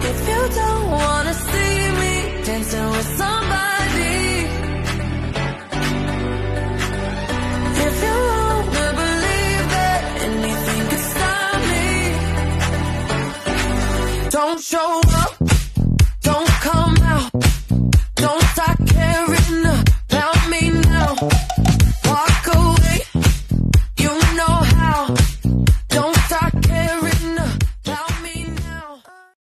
If you don't wanna see me dancing with somebody, if you wanna believe that anything could stop me, don't show up, don't come